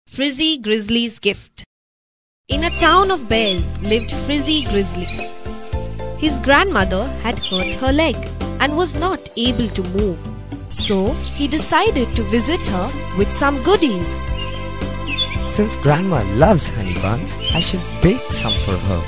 Frizzy Grizzly's Gift. In a town of bears lived Frizzy Grizzly. His grandmother had hurt her leg and was not able to move. So he decided to visit her with some goodies. Since Grandma loves honey buns, I should bake some for her.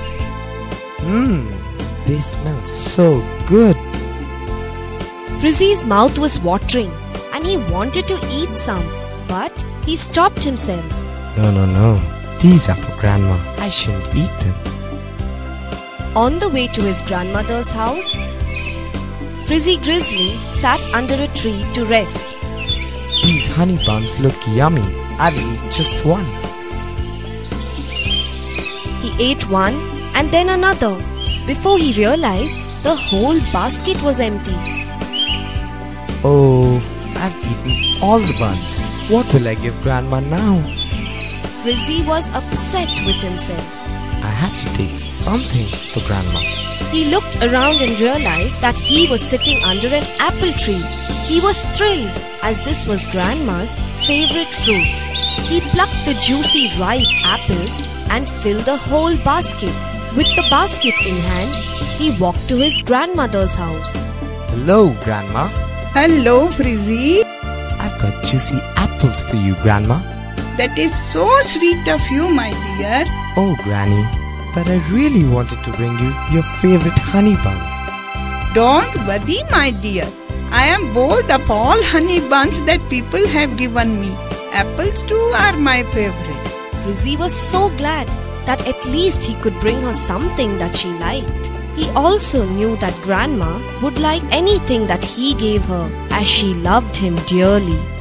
They smell so good. Frizzy's mouth was watering and he wanted to eat some, but he stopped himself. No. These are for Grandma. I shouldn't eat them. On the way to his grandmother's house, Frizzy Grizzly sat under a tree to rest. These honey buns look yummy. I will eat just one. He ate one and then another before he realized the whole basket was empty. Oh, I've eaten all the buns. What will I give Grandma now? Frizzy was upset with himself. I have to take something for Grandma. He looked around and realized that he was sitting under an apple tree. He was thrilled as this was Grandma's favorite fruit. He plucked the juicy ripe apples and filled the whole basket. With the basket in hand, he walked to his grandmother's house. Hello, Grandma. Hello, Frizzy. I've got juicy apples for you, Grandma. That is so sweet of you, my dear. Oh, Granny, but I really wanted to bring you your favorite honey buns. Don't worry, my dear. I am bored of all honey buns that people have given me. Apples too are my favorite. Frizzy was so glad that at least he could bring her something that she liked. He also knew that Grandma would like anything that he gave her, as she loved him dearly.